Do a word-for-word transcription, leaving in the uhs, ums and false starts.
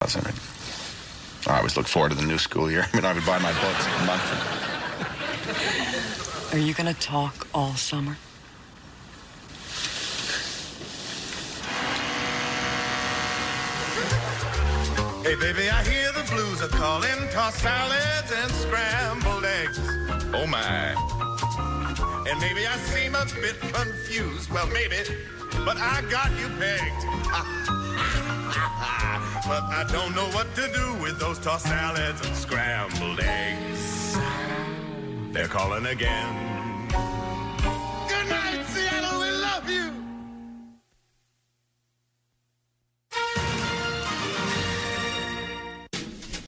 wasn't it? I always look forward to the new school year. I mean, I would buy my books a month. Are you going to talk all summer? Hey, baby, I hear the blues are calling. Tossed salads and scrambled eggs. Oh, my. And maybe I seem a bit confused. Well, maybe, but I got you pegged. But I don't know what to do with those tossed salads and scrambled eggs. They're calling again.